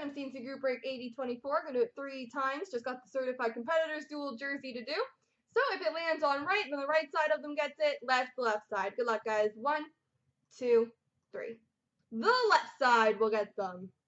Random C&C Group Break 8024. Gonna do it 3 times. Just got the Certified Competitors dual jersey to do. So if it lands on right, then the right side of them gets it. Left, the left side. Good luck, guys. 1, 2, 3. The left side will get them.